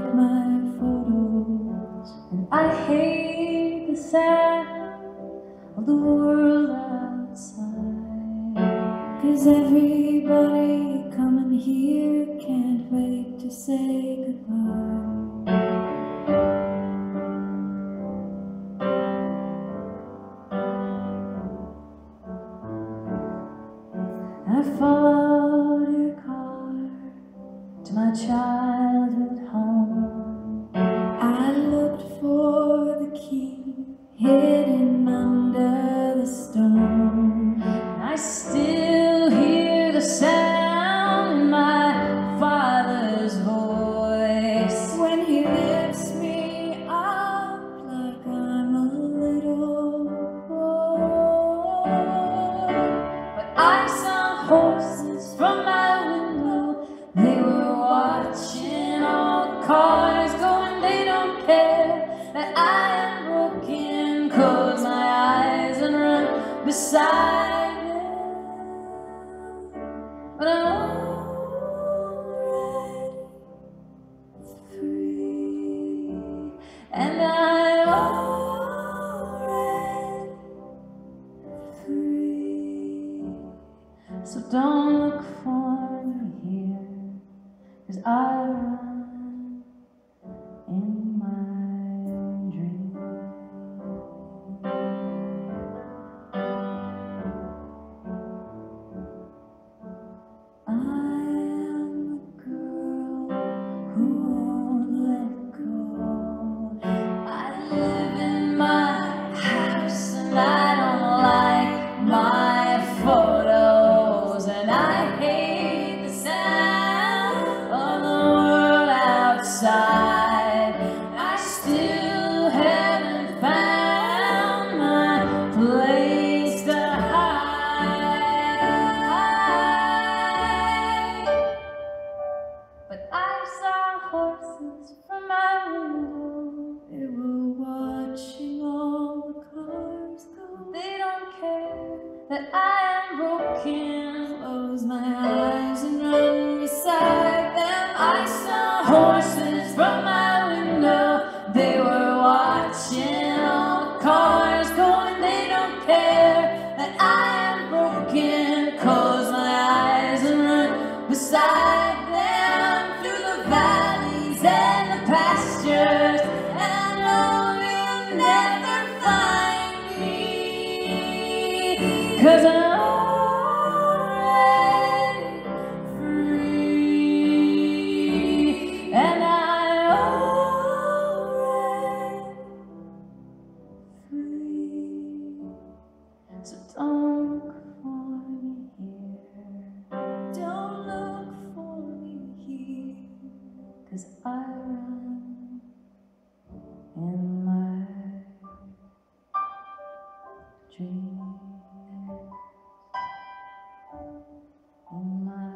check my photos, and I hate the sound of the world outside. 'Cause everybody coming here can't wait to say goodbye. I followed your car to my childhood home. I looked for the key hidden under the stone. And I still hear the sound in my father's voice when he lifts me up like I'm a little boy. But I saw horses from my window, they were watching all cars going. They don't care that I am broken, 'cause my eyes and run beside them. But I'm already free, and I'm already free. So don't look for me here, 'cause I run in my dream. I am the girl who won't let go. I live in my house and I don't like my photos, and I hate the sound of the world outside. I still haven't found my place to hide. But I saw horses from my window, they were watching all the cars go. They don't care that I am broken, close my eyes and run beside them. I saw horses from my window, they were watching all the cars going. They don't care that I am broken, close my eyes and run beside them through the valleys and the pastures. And I know you'll never find me, 'cause I'm already free, and I'm already free. So don't look for me here, don't look for me here, 'cause I run in my dreams. In my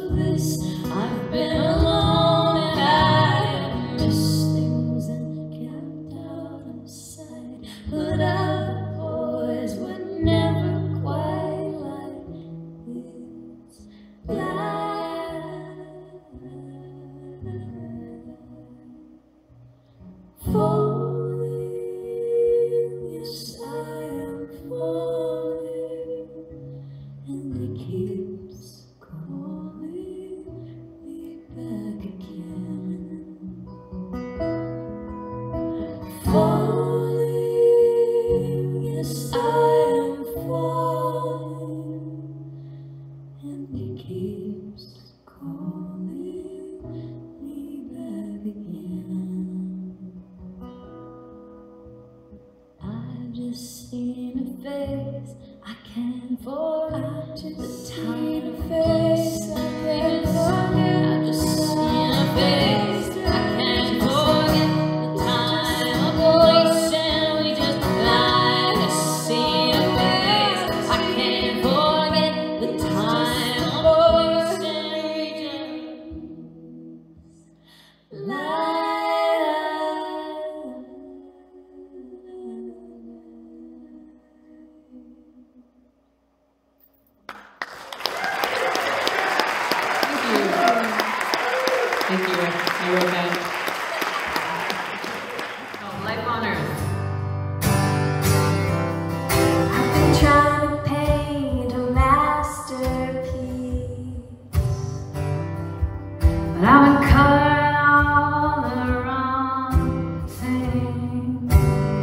this. I've been alone and I missed things and kept out of sight. But other boys were never quite like this. Falling, yes I am falling, and it keeps calling me back again. Falling, yes I am falling, and it keeps calling me back again. I've just seen a face I can't forget. I've just seen a face I can't forget. I've just seen a face I can't forget. The time, a place, and we just lie. I've just seen a face I can't forget. The time, a place, and we just lie. Thank you. I wrote that. Oh, Life on Earth. I've been trying to paint a masterpiece, but I've been coloring all the wrong things.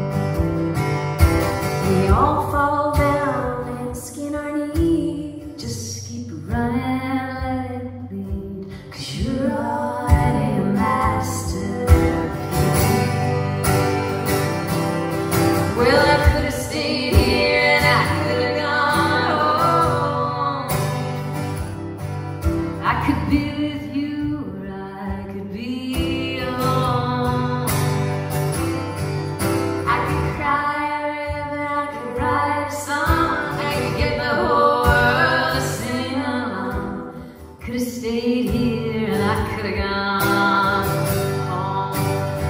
We all fall down and skin our knees. Just keep running, let it bleed, 'cause you're already a masterpiece. Well, I could have stayed here and I could have gone home. I could be with you or I could be alone. I could cry a river, I could write a song, I could get the whole world to sing along. Could have stayed here and I could have gone home.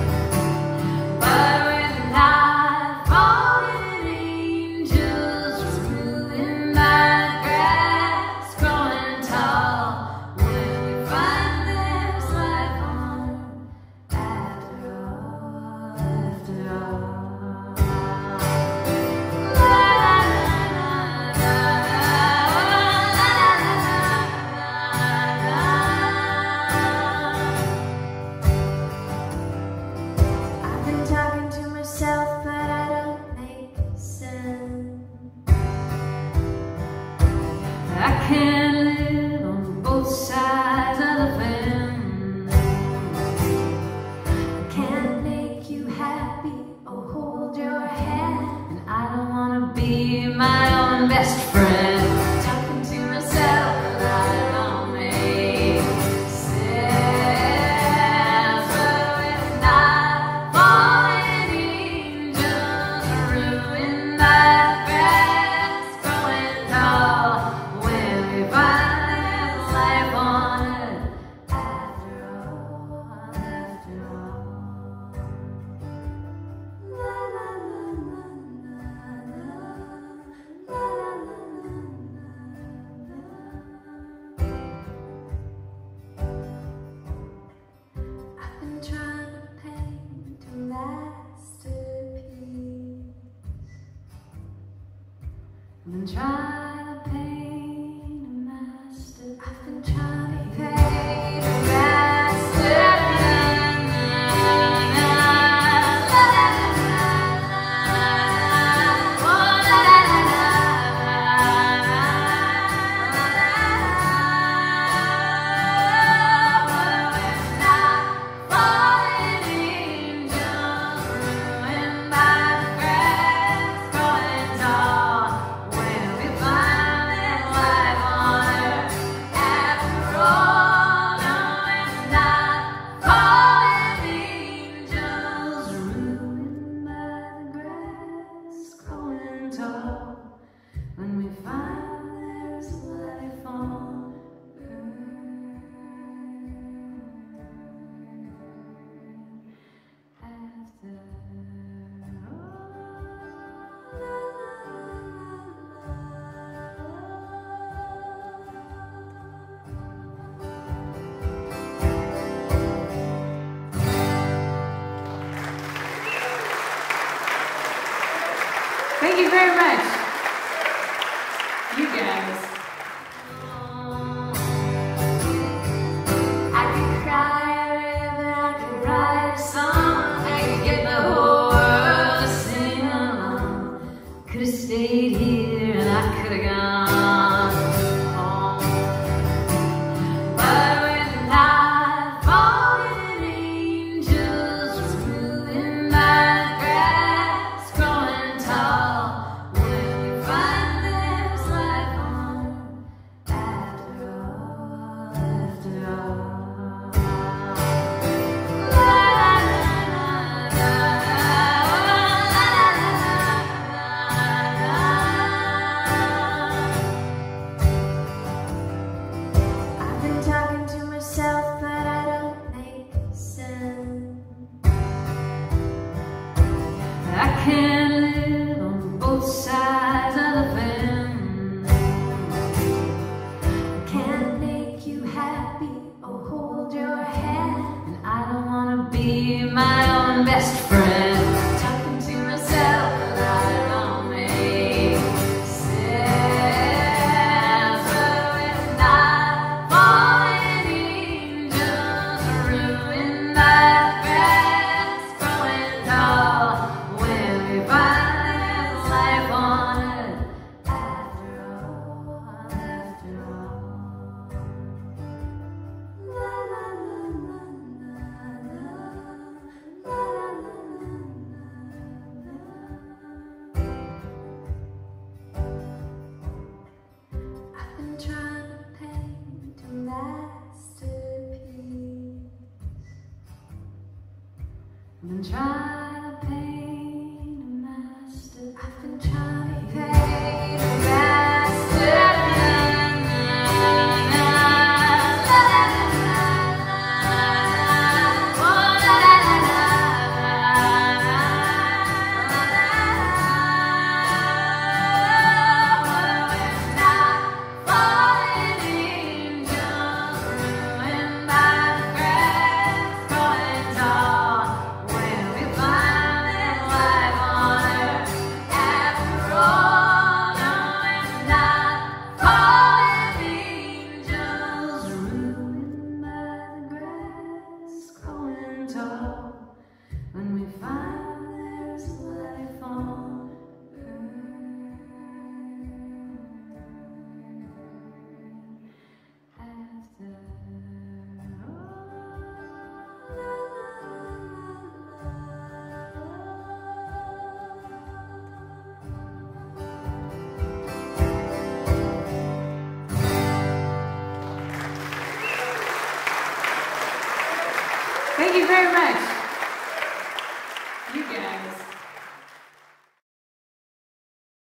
But when I fallen angels ruin my grass growing tall, when we find there's life on after all, after all. La la la la I've been talking to myself, but I don't make sense. I can't live on both sides of the fence. I can't make you happy or hold your hand, and I don't want to be my own best friend. Talking to myself, but I don't make sense. But when I fallen angels ruin my grass growing tall, when we find there's life on it after all, after all. La la la la la la la la I've been trying to paint a masterpiece. I've been trying to paint a masterpiece. I've been trying to paint a When we find Thank you very much. You guys. I could cry a river, I could write a song, I could get the whole world to sing along. Could have stayed here and I could have gone home. But when night falling, angels ruin my grass growing tall. When we find there's life on after all, after all. I've been talking to myself, but I don't make sense. I can't live on both sides of the fence. I can't make you happy or hold your hand, and I don't wanna be my own best friend. Talking to myself, but I don't make sense. But when I falling, angels ruin my grass growing tall. When we find there's life on it after all, after all. La la la la la la, la la la la. I've been trying to paint a masterpiece. I've been trying to paint a master. I've been trying to paint a masterpiece. When we find there's life on earth after Thank you very much.